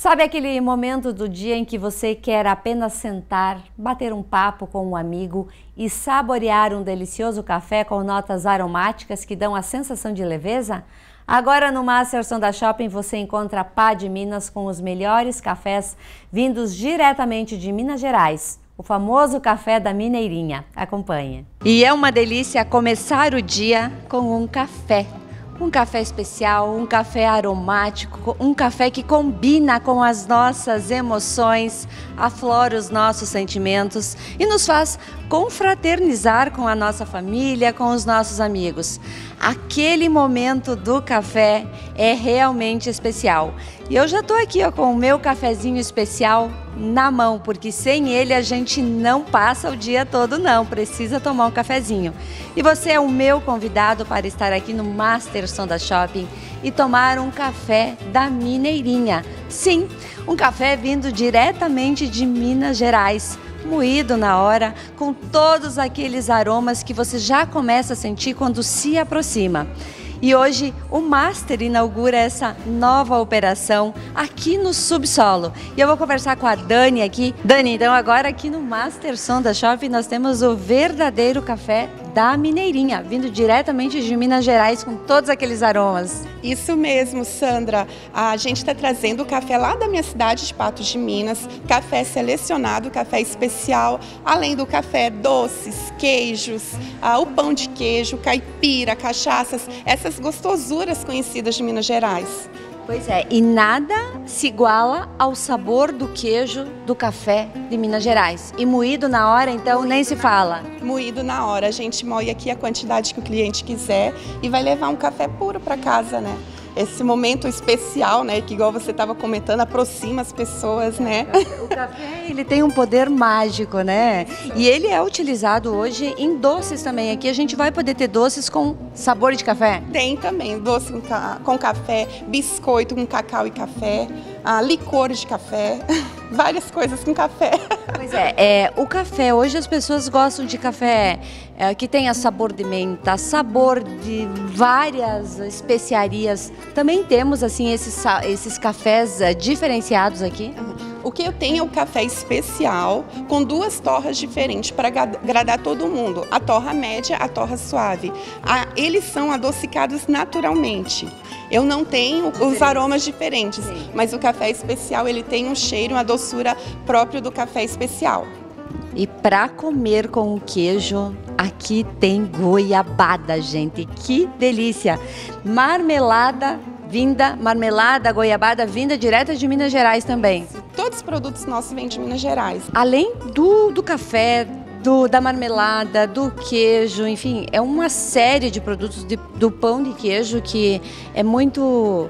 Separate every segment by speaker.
Speaker 1: Sabe aquele momento do dia em que você quer apenas sentar, bater um papo com um amigo e saborear um delicioso café com notas aromáticas que dão a sensação de leveza? Agora no Master Sonda Shopping você encontra Pá de Minas com os melhores cafés vindos diretamente de Minas Gerais. O famoso café da Mineirinha. Acompanhe. E é uma delícia começar o dia com um café. Um café especial, um café aromático, um café que combina com as nossas emoções, aflora os nossos sentimentos e nos faz confraternizar com a nossa família, com os nossos amigos. Aquele momento do café é realmente especial. E eu já estou aqui com o meu cafezinho especial na mão, porque sem ele a gente não passa o dia todo não, precisa tomar um cafezinho. E você é o meu convidado para estar aqui no Master Sonda Shopping e tomar um café da Mineirinha. Sim, um café vindo diretamente de Minas Gerais, moído na hora, com todos aqueles aromas que você já começa a sentir quando se aproxima. E hoje o Master inaugura essa nova operação aqui no subsolo. E eu vou conversar com a Dani aqui. Dani, então agora aqui no Master Sonda Shopping nós temos o verdadeiro café da Mineirinha, vindo diretamente de Minas Gerais com todos aqueles aromas.
Speaker 2: Isso mesmo, Sandra. A gente está trazendo o café lá da minha cidade de Patos de Minas, café selecionado, café especial, além do café, doces, queijos, o pão de queijo, caipira, cachaças, essas gostosuras conhecidas de Minas Gerais.
Speaker 1: Pois é, e nada se iguala ao sabor do queijo do café de Minas Gerais. E moído na hora, então, nem se fala.
Speaker 2: Moído na hora, a gente moe aqui a quantidade que o cliente quiser e vai levar um café puro para casa, né? Esse momento especial, né, que igual você estava comentando, aproxima as pessoas, né?
Speaker 1: O café, ele tem um poder mágico, né? E ele é utilizado hoje em doces também. Aqui a gente vai poder ter doces com sabor de café?
Speaker 2: Tem também, doce com café, biscoito com cacau e café, licor de café, várias coisas com café.
Speaker 1: Pois é, o café, hoje as pessoas gostam de café que tenha sabor de menta, sabor de várias especiarias. Também temos assim esses cafés diferenciados aqui?
Speaker 2: O que eu tenho é o café especial com duas torras diferentes para agradar todo mundo. A torra média, a torra suave. Eles são adocicados naturalmente. Eu não tenho os aromas diferentes, sim, mas o café especial ele tem um cheiro, uma doçura próprio do café especial.
Speaker 1: E para comer com o queijo, aqui tem goiabada, gente. Que delícia! Marmelada, goiabada vinda direta de Minas Gerais também.
Speaker 2: Todos os produtos nossos vêm de Minas Gerais.
Speaker 1: Além do café, da marmelada, do queijo, enfim, é uma série de produtos do pão de queijo que é muito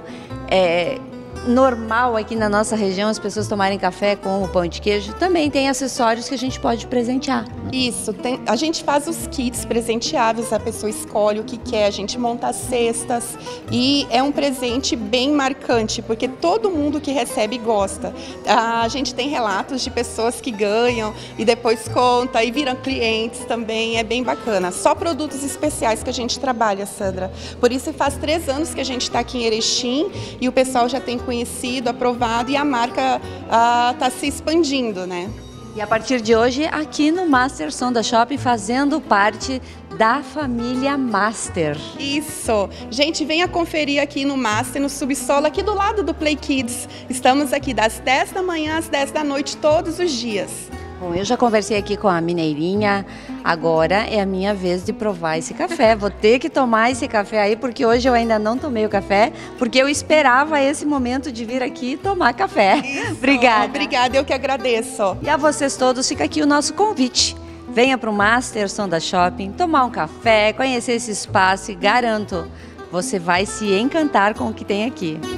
Speaker 1: normal aqui na nossa região as pessoas tomarem café com o pão de queijo. Também tem acessórios que a gente pode presentear.
Speaker 2: Isso, a gente faz os kits presenteáveis, a pessoa escolhe o que quer, a gente monta as cestas e é um presente bem marcante, porque todo mundo que recebe gosta. A gente tem relatos de pessoas que ganham e depois conta e viram clientes também, é bem bacana. Só produtos especiais que a gente trabalha, Sandra. Por isso faz 3 anos que a gente está aqui em Erechim e o pessoal já tem conhecido, aprovado e a marca está se expandindo, né?
Speaker 1: E a partir de hoje, aqui no Master Sonda Shopping, fazendo parte da família Master.
Speaker 2: Isso! Gente, venha conferir aqui no Master, no subsolo, aqui do lado do Play Kids. Estamos aqui das 10 da manhã às 10 da noite, todos os dias.
Speaker 1: Bom, eu já conversei aqui com a Mineirinha, agora é a minha vez de provar esse café. Vou ter que tomar esse café aí, porque hoje eu ainda não tomei o café, porque eu esperava esse momento de vir aqui e tomar café.
Speaker 2: Isso.
Speaker 1: Obrigada.
Speaker 2: Obrigada, eu que agradeço.
Speaker 1: E a vocês todos, fica aqui o nosso convite. Venha para o Master Sonda Shopping, tomar um café, conhecer esse espaço e garanto, você vai se encantar com o que tem aqui.